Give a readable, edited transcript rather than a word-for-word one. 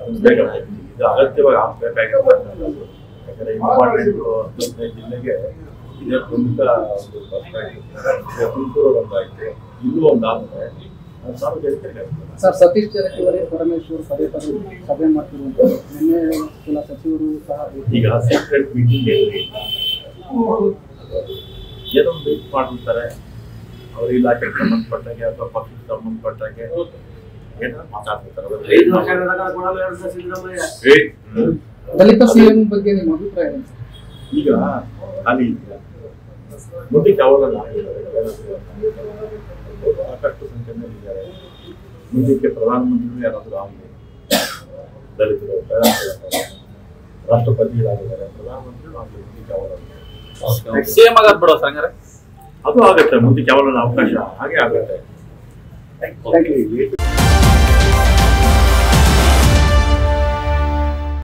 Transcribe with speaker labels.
Speaker 1: ಅದನ್ನು ಬೇಗ ಇದು ಅಗತ್ಯವಾಗಿ ಆಗಬೇಕಾಗಿರ್ತಕ್ಕಂಥದ್ದು. ಯಾಕಂದರೆ ಇಂಪಾರ್ಟೆಂಟ್ 15 ಜಿಲ್ಲೆಗೆ ಇದೇ ಪ್ರಮುಖ ಒಂದು ಬಸ್ ಸ್ಟ್ಯಾಂಡ್ ತುಮಕೂರು ಒಂದಾಯಿತು, ಇಲ್ಲೂ ಒಂದಾದರೆ ಸಾರ್ವಜನಿಕರಿಗೆ
Speaker 2: ಸರ್ ಸತೀಶ್ ಜಾರಕಿಹೊಳಿ ಪರಮೇಶ್ವರ್ ಪದೇ ಪದೇ ಸಭೆ ಮಾಡ್ತಿರುವಂಥ ನಿನ್ನೆ ಕೆಲ ಸಚಿವರು ಸಹ
Speaker 1: ಈಗ ಸೀಕ್ರೆಟ್ ಮೀಟಿಂಗ್ ಏನೋ ಮೀಟ್ ಮಾಡಿರ್ತಾರೆ ಅವ್ರ ಇಲಾಖೆಗೆ ಸಂಬಂಧಪಟ್ಟಾಗೆ ಅಥವಾ ಪಕ್ಷಕ್ಕೆ ಸಂಬಂಧಪಟ್ಟಾಗೆ ಏನಾದ್ರು ಮಾತಾಡ್ತಿರ್ತಾರೆ.
Speaker 2: ದಲಿತ ಸಿಎಂ ಬಗ್ಗೆ ನಿಮ್ಮ ಅಭಿಪ್ರಾಯ ಏನು?
Speaker 1: ಈಗ ಖಾಲಿ ಮುಂದಕ್ಕೆ ಅವರಲ್ಲ ಸಾಕಷ್ಟು ಸಂಖ್ಯೆಯಲ್ಲಿ ಇದ್ದಾರೆ. ಮುಂದಕ್ಕೆ ಪ್ರಧಾನಮಂತ್ರಿಗಳು ಯಾರಾದರೂ ಆಗಲಿ, ದಲಿತರು ರಾಷ್ಟ್ರಪತಿಗಳಾಗಿದ್ದಾರೆ, ಪ್ರಧಾನಮಂತ್ರಿಗಳು ಆಗಲಿ, ಮುಂದಕ್ಕೆ ಅವರಲ್ಲ
Speaker 3: ಸಿಎಂ ಆಗೋದು ಬಿಡೋ ಸಂಗಾರೆ
Speaker 1: ಅದು ಆಗುತ್ತೆ. ಮುಂದಕ್ಕೆ ಅವರಲ್ಲ ಅವಕಾಶ ಹಾಗೆ ಆಗುತ್ತೆ.